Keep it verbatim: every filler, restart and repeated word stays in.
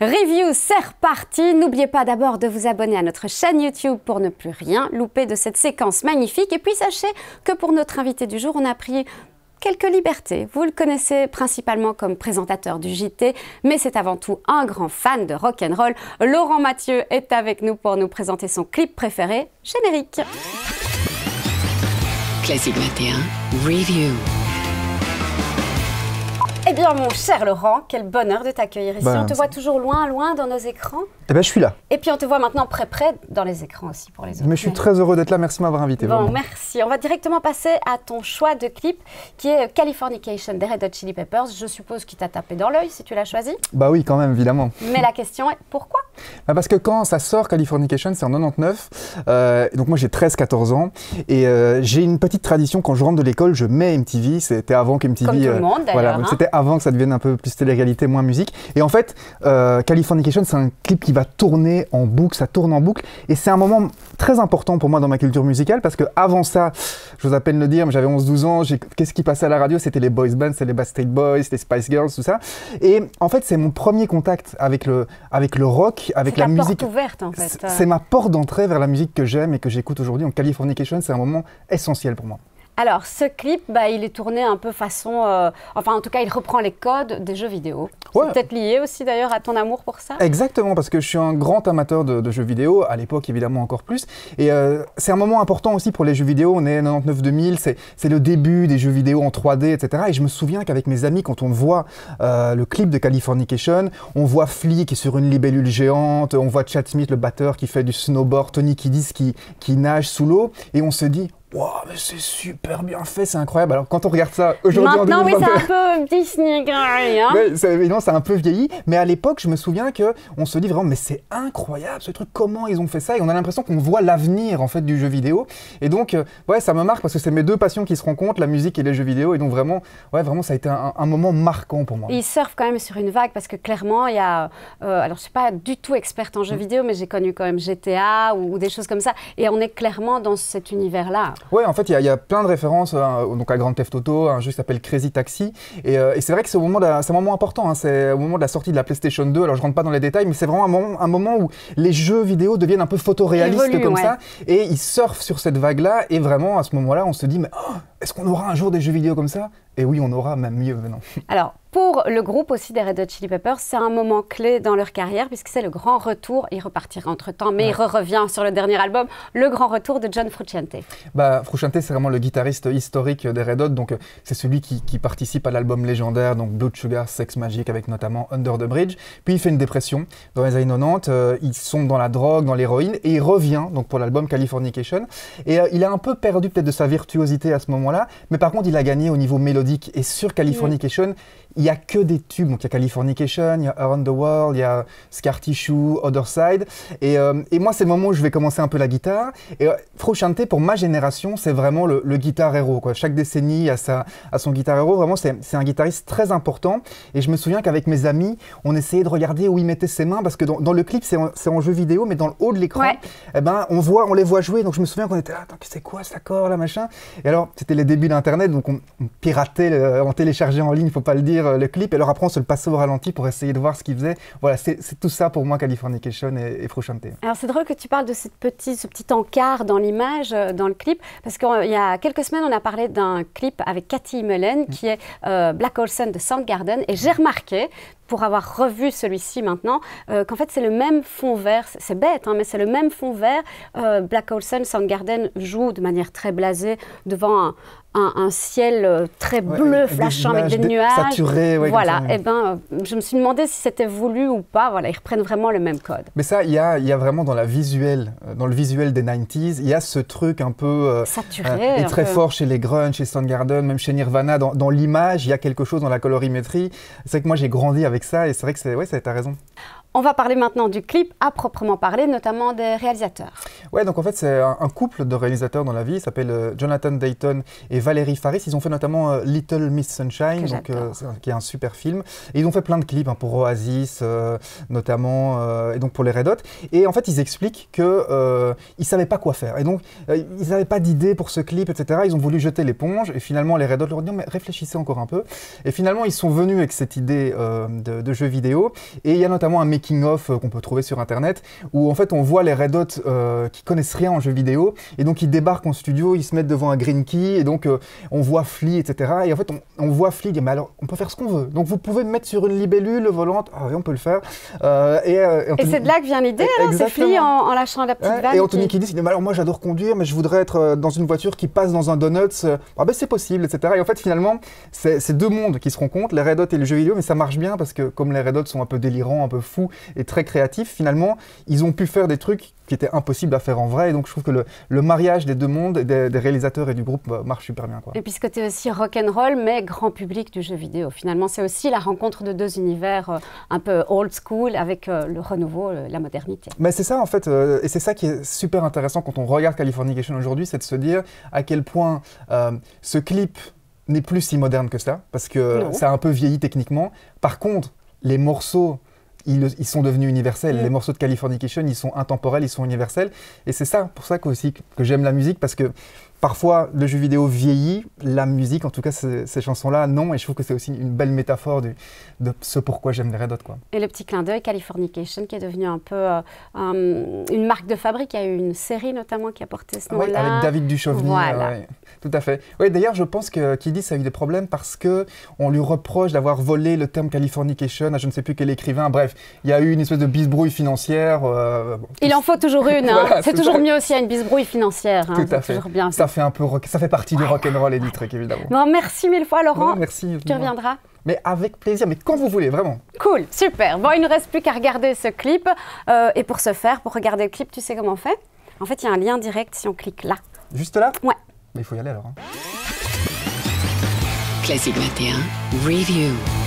Review, c'est reparti. N'oubliez pas d'abord de vous abonner à notre chaîne YouTube pour ne plus rien louper de cette séquence magnifique. Et puis sachez que pour notre invité du jour, on a pris quelques libertés. Vous le connaissez principalement comme présentateur du J T, mais c'est avant tout un grand fan de rock'n'roll. Laurent Mathieu est avec nous pour nous présenter son clip préféré, Générique. Classique vingt et un, Review. Eh bien, mon cher Laurent, quel bonheur de t'accueillir ici. Ben, on te voit toujours loin, loin dans nos écrans. Eh bien, je suis là. Et puis, on te voit maintenant près, près dans les écrans aussi pour les autres. Mais je suis très heureux d'être là. Merci de m'avoir invité. Bon, vraiment. merci. On va directement passer à ton choix de clip qui est Californication des Red Hot Chili Peppers. Je suppose qu'il t'a tapé dans l'œil si tu l'as choisi. Bah oui, quand même, évidemment. Mais la question est pourquoi? Bah parce que quand ça sort, Californication, c'est en quatre-vingt-dix-neuf. Euh, donc moi, j'ai treize quatorze ans. Et euh, j'ai une petite tradition. Quand je rentre de l'école, je mets M T V. C'était avant que M T V... Comme tout le monde, d'ailleurs. Voilà, donc hein. c'était avant que ça devienne un peu plus télé-réalité, moins musique. Et en fait, euh, Californication, c'est un clip qui va tourner en boucle, ça tourne en boucle. Et c'est un moment très important pour moi dans ma culture musicale parce que avant ça, j'ose à peine le dire, mais j'avais onze douze ans. Qu'est-ce qui passait à la radio? C'était les boys bands, c'était les Backstreet Boys, les Spice Girls, tout ça. Et en fait, c'est mon premier contact avec le, avec le rock, avec la musique. C'est ta porte ouverte, en fait. C'est ma porte d'entrée vers la musique que j'aime et que j'écoute aujourd'hui. Donc Californication, c'est un moment essentiel pour moi. Alors, ce clip, bah, il est tourné un peu façon... Euh, enfin, en tout cas, il reprend les codes des jeux vidéo. Ouais. C'est peut-être lié aussi, d'ailleurs, à ton amour pour ça? Exactement, parce que je suis un grand amateur de, de jeux vidéo, à l'époque, évidemment, encore plus. Et euh, c'est un moment important aussi pour les jeux vidéo. On est quatre-vingt-dix-neuf deux mille, c'est le début des jeux vidéo en trois D, et cetera. Et je me souviens qu'avec mes amis, quand on voit euh, le clip de Californication, on voit Flea qui est sur une libellule géante, on voit Chad Smith, le batteur, qui fait du snowboard, Tony Kiddis qui, qui nage sous l'eau, et on se dit... Wow, mais c'est super bien fait, c'est incroyable. Alors quand on regarde ça aujourd'hui en deux mille vingt-deux... Maintenant, oui, c'est un peu Disney, hein. Mais c'est, évidemment, c'est un peu vieilli. Mais à l'époque, je me souviens que on se dit vraiment, mais c'est incroyable ce truc, comment ils ont fait ça? Et on a l'impression qu'on voit l'avenir en fait du jeu vidéo. Et donc, euh, ouais, ça me marque parce que c'est mes deux passions qui se rencontrent, la musique et les jeux vidéo. Et donc vraiment, ouais, vraiment, ça a été un, un moment marquant pour moi. Et ils surfent quand même sur une vague parce que clairement, il y a... Euh, alors, je ne suis pas du tout experte en jeux mmh. vidéo, mais j'ai connu quand même G T A ou, ou des choses comme ça. Et on est clairement dans cet univers-là. Ouais, en fait, il y, y a plein de références hein, donc à Grand Theft Auto, un jeu qui s'appelle Crazy Taxi. Et, euh, et c'est vrai que c'est au moment de la, c'est un moment important, hein, c'est au moment de la sortie de la PlayStation deux. Alors, je rentre pas dans les détails, mais c'est vraiment un moment, un moment où les jeux vidéo deviennent un peu photoréalistes Évolue, comme ouais. ça. Et ils surfent sur cette vague-là. Et vraiment, à ce moment-là, on se dit, mais oh, est-ce qu'on aura un jour des jeux vidéo comme ça? Et oui, on aura, même mieux maintenant. Alors, pour le groupe aussi des Red Hot Chili Peppers, c'est un moment clé dans leur carrière puisque c'est le grand retour, il repartira entre-temps, mais ouais. il revient sur le dernier album, le grand retour de John Frusciante. Bah, Frusciante, c'est vraiment le guitariste historique des Red Hot, donc c'est celui qui, qui participe à l'album légendaire, donc Blood Sugar Sex Magik, avec notamment Under the Bridge. Puis il fait une dépression dans les années quatre-vingt-dix, euh, ils sont dans la drogue, dans l'héroïne, et il revient donc pour l'album Californication. Et euh, il a un peu perdu peut-être de sa virtuosité à ce moment-là, mais par contre, il a gagné au niveau mélodique. Et sur Californication, mmh. il n'y a que des tubes. Donc il y a Californication, il y a Around the World, il y a Scar Tissue, Other Side. Et, euh, et moi, c'est le moment où je vais commencer un peu la guitare. Et euh, Frusciante, pour ma génération, c'est vraiment le, le guitar héros, quoi. Chaque décennie a, sa, a son guitar héros. Vraiment, c'est un guitariste très important. Et je me souviens qu'avec mes amis, on essayait de regarder où il mettait ses mains. Parce que dans, dans le clip, c'est en, en jeu vidéo, mais dans le haut de l'écran, ouais. eh ben, on, voit, on les voit jouer. Donc je me souviens qu'on était là, attends, c'est quoi cet accord là, machin? Et alors, c'était les débuts d'Internet, donc on, on piratait, le, on téléchargeait en ligne, il ne faut pas le dire, le clip. Et alors après, on se le passait au ralenti pour essayer de voir ce qu'il faisait. Voilà, c'est tout ça pour moi, Californication et, et Frusciante. Alors c'est drôle que tu parles de cette petite, ce petit encart dans l'image, dans le clip, parce qu'il y a quelques semaines, on a parlé d'un clip avec Cathy Mullen, qui est euh, Black Olson de Soundgarden, et j'ai remarqué, pour avoir revu celui-ci maintenant, euh, qu'en fait c'est le même fond vert, c'est bête, hein, mais c'est le même fond vert. Euh, Black Olson, Soundgarden joue de manière très blasée devant un, un, un ciel très bleu, ouais, flashant, avec des, avec des nuages. Saturés, ouais, voilà, et ben, je me suis demandé si c'était voulu ou pas. Voilà, ils reprennent vraiment le même code. Mais ça, il y a, y a vraiment dans, la visuelle, dans le visuel des quatre-vingt-dix, il y a ce truc un peu... Euh, saturé. Euh, et très peu. fort chez les grunge, chez Soundgarden, même chez Nirvana. Dans, dans l'image, il y a quelque chose dans la colorimétrie. C'est vrai que moi, j'ai grandi avec ça et c'est vrai que c'est... Ouais, t'as raison. On va parler maintenant du clip à proprement parler, notamment des réalisateurs. Ouais, donc en fait, c'est un, un couple de réalisateurs dans la vie. Ils s'appellent euh, Jonathan Dayton et Valérie Faris. Ils ont fait notamment euh, Little Miss Sunshine, donc, euh, qui est un super film. Et ils ont fait plein de clips hein, pour Oasis, euh, notamment, euh, et donc pour les Red Hot. Et en fait, ils expliquent qu'ils euh, ne savaient pas quoi faire. Et donc, euh, ils n'avaient pas d'idée pour ce clip, et cetera. Ils ont voulu jeter l'éponge. Et finalement, les Red Hot leur ont dit, mais réfléchissez encore un peu. Et finalement, ils sont venus avec cette idée euh, de, de jeu vidéo. Et il y a notamment un making-of euh, qu'on peut trouver sur Internet, où en fait on voit les Red Hot euh, qui connaissent rien en jeux vidéo, et donc ils débarquent en studio, ils se mettent devant un green key, et donc euh, on voit Flea, et cetera. Et en fait on, on voit Flea, mais alors on peut faire ce qu'on veut. Donc vous pouvez mettre sur une libellule volante, ah oui on peut le faire. Euh, et euh, et, et c'est de là que vient l'idée, alors c'est Flea en, en lâchant la petite ouais, vanne. Et Anthony qui... Kiedis, il dit, alors moi j'adore conduire, mais je voudrais être dans une voiture qui passe dans un donut. Ah ben c'est possible, et cetera. Et en fait finalement, c'est deux mondes qui se rencontrent, les Red Hot et le jeu vidéo, mais ça marche bien parce que comme les Red Hot sont un peu délirants, un peu fous et très créatifs, finalement, ils ont pu faire des trucs qui étaient impossibles à faire en vrai. Et donc je trouve que le, le mariage des deux mondes, des, des réalisateurs et du groupe bah, marche super bien, quoi. Et puis ce côté aussi rock'n'roll, mais grand public du jeu vidéo. Finalement, c'est aussi la rencontre de deux univers euh, un peu old school avec euh, le renouveau, euh, la modernité. Mais c'est ça en fait, euh, et c'est ça qui est super intéressant quand on regarde Californication aujourd'hui, c'est de se dire à quel point euh, ce clip n'est plus si moderne que ça, parce que non. ça a un peu vieilli techniquement. Par contre, les morceaux, ils, ils sont devenus universels. Mm. Les morceaux de Californication, ils sont intemporels, ils sont universels. Et c'est ça, pour ça que, aussi, que j'aime la musique, parce que parfois, le jeu vidéo vieillit, la musique, en tout cas, ces, ces chansons-là, non. Et je trouve que c'est aussi une belle métaphore du, de ce pourquoi j'aime les Red Hot, quoi. Et le petit clin d'œil, Californication, qui est devenu un peu euh, um, une marque de fabrique. Il y a eu une série, notamment, qui a porté ce nom-là. Oui, avec David Duchovny. Voilà. Euh, ouais, tout à fait. Oui, d'ailleurs, je pense que Kiedis a eu des problèmes parce qu'on lui reproche d'avoir volé le terme Californication à je ne sais plus quel écrivain. Bref, il y a eu une espèce de bisbrouille financière. Euh, bon, il en faut toujours une. Hein. Voilà, c'est toujours ça. Mieux aussi à une bisbrouille financière. Hein. Tout à fait. Bien ça fait un peu rock, ça fait partie du rock'n'roll et du truc, évidemment. Non, merci mille fois, Laurent. Non, merci. Tu reviendras. Mais avec plaisir, mais quand vous voulez, vraiment. Cool, super. Bon, il ne reste plus qu'à regarder ce clip. Euh, et pour ce faire, pour regarder le clip, tu sais comment on fait? En fait, il y a un lien direct si on clique là. Juste là? Ouais. Mais il faut y aller alors. Hein. Classique vingt et un, Review.